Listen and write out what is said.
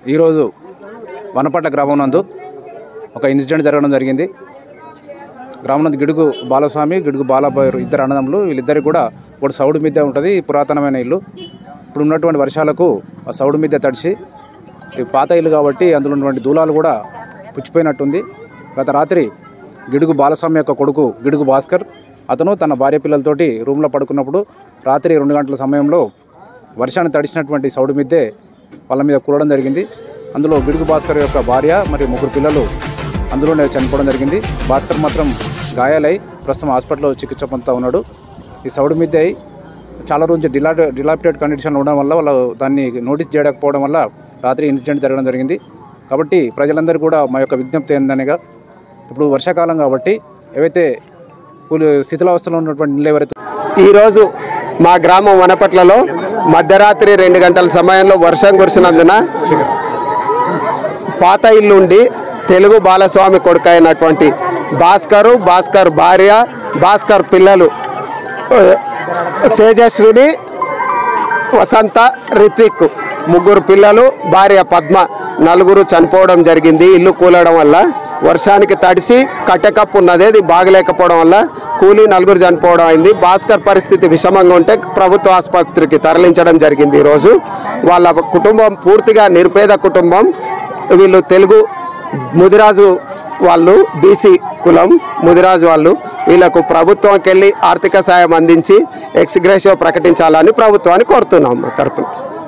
ఈరోజు వనపట్ల గ్రామం నందు ఒక ఇన్సిడెంట్ జరగడం జరిగింది. గ్రామం నందు గిడుగు బాలస్వామి, గిడుగు బాలబాయ్ ఇద్దరు అన్నదమ్ములు. వీళ్ళిద్దరికి కూడా ఒక సౌడు మిద్దె ఉంటుంది. పురాతనమైన ఇల్లు. ఇప్పుడు ఉన్నటువంటి వర్షాలకు ఆ సౌడు మిద్దె తడిసి పాత ఇల్లు కాబట్టి అందులో ఉన్నటువంటి దూలాలు కూడా పుచ్చిపోయినట్టుంది. గత రాత్రి గిడుగు బాలస్వామి యొక్క కొడుకు గిడుగు భాస్కర్ అతను తన భార్య పిల్లలతోటి రూమ్లో పడుకున్నప్పుడు రాత్రి 2 గంటల సమయంలో వర్షాన్ని తడిసినటువంటి సౌడు మిద్దె వాళ్ళ మీద కూలడం జరిగింది. అందులో గిడుగు భాస్కర్ యొక్క భార్య మరియు 3 పిల్లలు అందులోనే చనిపోవడం జరిగింది. భాస్కర్ మాత్రం గాయాలై ప్రస్తుతం హాస్పిటల్లో చికిత్స పొందుతూ ఉన్నాడు. ఈ సౌడు మిద్దె చాలా రోజు డిలాపిటేట్ కండిషన్లో ఉండడం వల్ల వాళ్ళు దాన్ని నోటీస్ చేయకపోవడం వల్ల రాత్రి ఇన్సిడెంట్ జరగడం జరిగింది. కాబట్టి ప్రజలందరూ కూడా మా యొక్క విజ్ఞప్తి ఏందనగా, ఇప్పుడు వర్షాకాలం కాబట్టి ఏవైతే శిథిలావస్థలో ఉన్నటువంటి ఇళ్ళు ఎవరైతే ఈరోజు మా గ్రామం వనపట్లలో మధ్యరాత్రి 2 గంటల సమయంలో వర్షం కురిసినందున పాత ఇల్లుండి తెలుగు బాలస్వామి కొడుకు అయినటువంటి భాస్కర్ భార్య, భాస్కర్ పిల్లలు తేజస్విని, వసంత, రిత్విక్ 3 పిల్లలు, భార్య పద్మ 4 చనిపోవడం జరిగింది. ఇల్లు కూలడం వల్ల వర్షానికి తడిసి కట్టెకప్పు ఉన్నది, అది బాగలేకపోవడం వల్ల కూలి 4 చనిపోవడం అయింది. భాస్కర్ పరిస్థితి విషమంగా ఉంటే ప్రభుత్వ ఆసుపత్రికి తరలించడం జరిగింది. ఈరోజు వాళ్ళ కుటుంబం పూర్తిగా నిరుపేద కుటుంబం. వీళ్ళు తెలుగు ముదిరాజు వాళ్ళు, బీసీ కులం ముదిరాజు వాళ్ళు. వీళ్ళకు ప్రభుత్వంకి వెళ్ళి ఆర్థిక సాయం అందించి ఎక్స్ గ్రేషియో ప్రకటించాలని ప్రభుత్వాన్ని కోరుతున్నాం మా తరపున.